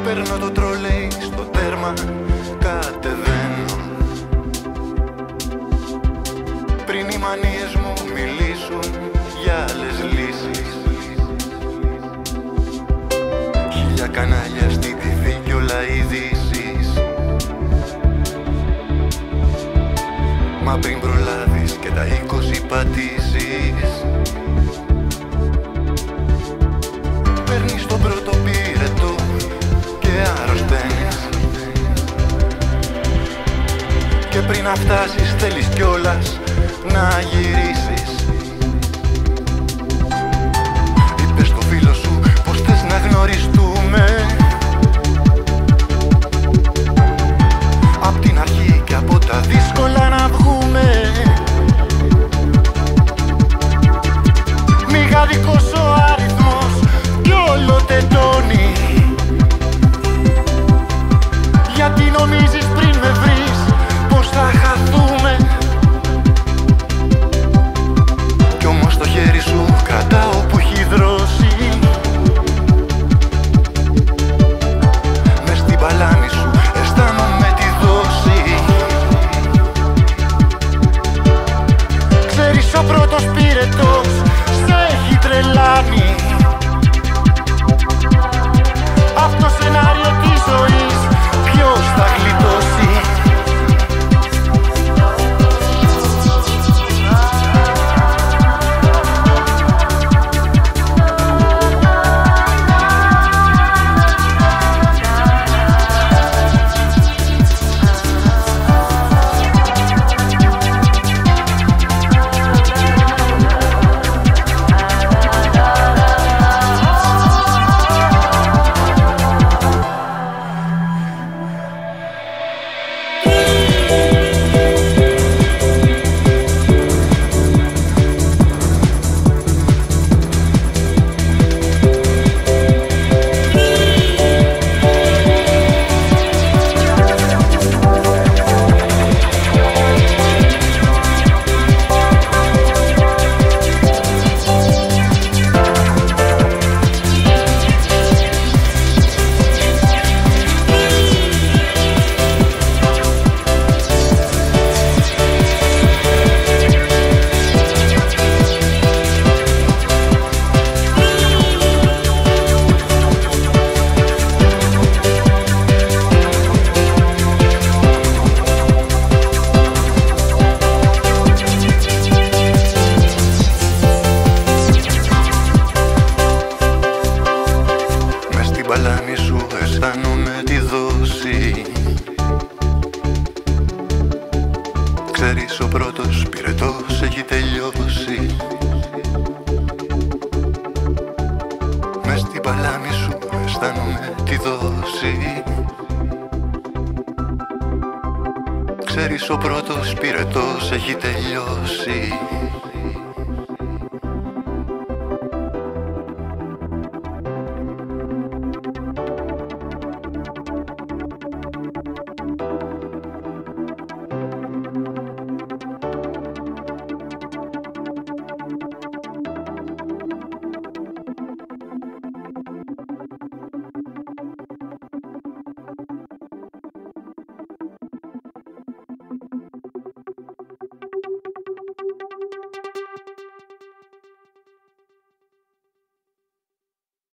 Παίρνω το τρολέι στο τέρμα, κατεβαίνω. Πριν οι μανίες μου μιλήσουν για άλλες λύσεις. Χίλια κανάλια στη TV κι όλα ειδήσεις. Μα πριν προλάβεις και τα 20 πατήσεις, παίρνεις το πρώτο πυρετό και αρρωσταίνεις. Και πριν να φτάσεις θέλεις κιόλας να γυρίσεις. Είπες στο φίλο σου πως θες να γνωριστούμε απ' την αρχή και από τα δύσκολα να βγούμε. Μηγαδικός ο αριθμός κι όλο τεντώνει. Γιατί νομίζεις πριν με βρεις πως θα χαθούμε? Κι όμως το χέρι σου κρατάω που έχει δρώσει. Μες στην παλάμη σου αισθάνομαι τη δόση. Ξέρεις ο πρώτος πυρετός σε έχει τρελάνει. Αυτό σενάριο της ζωής ποιος θα γλιτώσει? Παλάμη σου αισθάνομαι τη δόση. Ξέρεις ο πρώτος πυρετός έχει τελειώσει. Μες στην παλάμη σου αισθάνομαι τη δόση. Ξέρεις ο πρώτος πυρετός έχει τελειώσει.